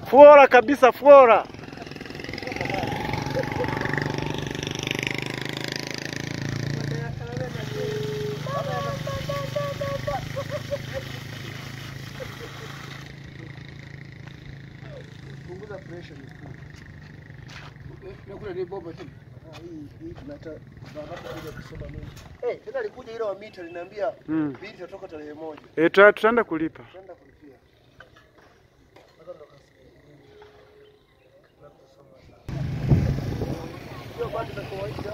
Fuora kabisa, fuora. Punguza pressure ni kuu. Nakula ni bomba tu. Hii tunata baada kuja kusoma mimi. Tena alikuja ile wa mita aliniambia bili tutatoka tarehe 1. Tutaenda kulipa. Tutaenda kulipia. Sasa ndo sio bado za kawaida.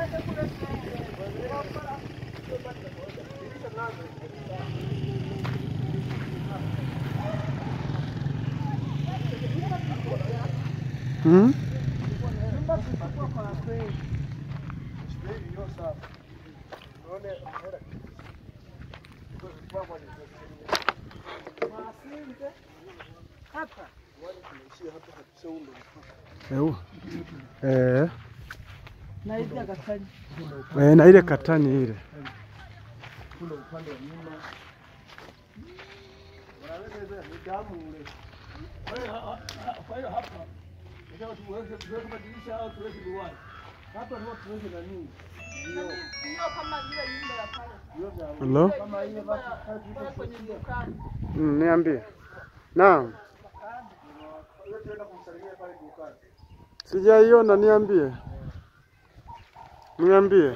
Na ile katani ile. Kule upande wa nyuma. Wanaweza ni damu ule. Kwa hiyo hapa ndio tuweze kubadilisha au tuweze kuwai. Hapa ndio tuweze na nini? Ndio kama ile nyumba ya pale. Hello? Kama ile basi kwenye dukani. Niambie. Naam. Wewe tuenda kumsalimia pale dukani. Sijaiona, niambie. Niambie.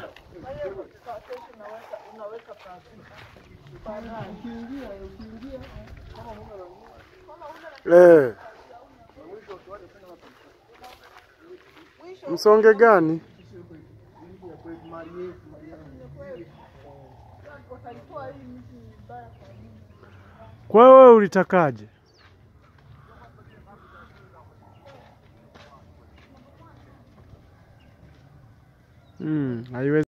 Unaweka ukiingia kama Msonge gani? Kwa wewe ulitakaje? Haiwezi.